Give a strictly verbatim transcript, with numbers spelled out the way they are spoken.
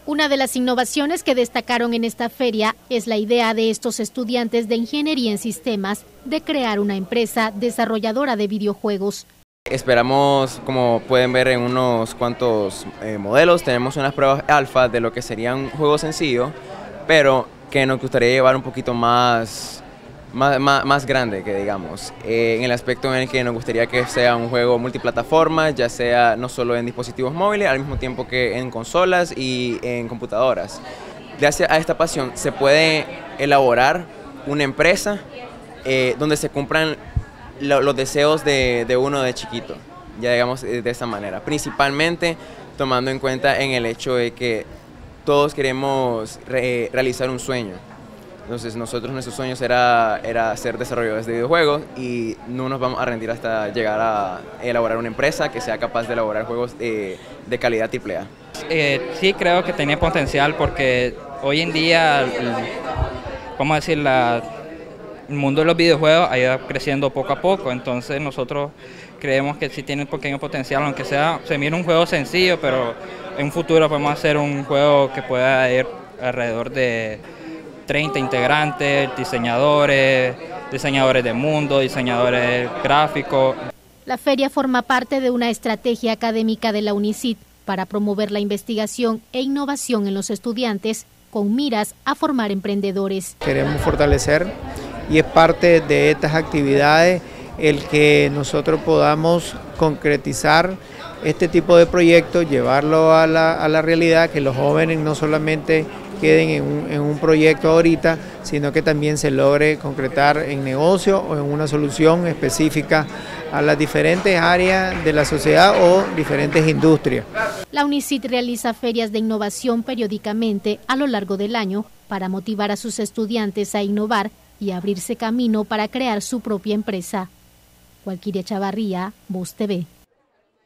Una de las innovaciones que destacaron en esta feria es la idea de estos estudiantes de Ingeniería en Sistemas de crear una empresa desarrolladora de videojuegos. Esperamos, como pueden ver en unos cuantos eh, modelos, tenemos unas pruebas alfa de lo que sería un juego sencillo, pero que nos gustaría llevar un poquito más, más, más, más grande, que digamos, eh, en el aspecto en el que nos gustaría que sea un juego multiplataforma, ya sea no solo en dispositivos móviles, al mismo tiempo que en consolas y en computadoras. Gracias a esta pasión se puede elaborar una empresa eh, donde se cumplan lo, los deseos de, de uno de chiquito, ya digamos de esta manera, principalmente tomando en cuenta en el hecho de que todos queremos re, realizar un sueño. Entonces nosotros, nuestros sueños era, era ser desarrolladores de videojuegos y no nos vamos a rendir hasta llegar a elaborar una empresa que sea capaz de elaborar juegos de, de calidad triple A. Eh, sí creo que tenía potencial porque hoy en día, vamos a decir, la, el mundo de los videojuegos ha ido creciendo poco a poco, entonces nosotros creemos que sí tiene un pequeño potencial, aunque sea, se mira un juego sencillo, pero en un futuro podemos hacer un juego que pueda ir alrededor de treinta integrantes, diseñadores, diseñadores de mundo, diseñadores gráficos. La feria forma parte de una estrategia académica de la UNICIT para promover la investigación e innovación en los estudiantes con miras a formar emprendedores. Queremos fortalecer y es parte de estas actividades el que nosotros podamos concretizar este tipo de proyectos, llevarlo a la, a la realidad, que los jóvenes no solamente queden en un, en un proyecto ahorita, sino que también se logre concretar en negocio o en una solución específica a las diferentes áreas de la sociedad o diferentes industrias. La UNICIT realiza ferias de innovación periódicamente a lo largo del año para motivar a sus estudiantes a innovar y abrirse camino para crear su propia empresa. Walkiria Chavarría, Voz T V.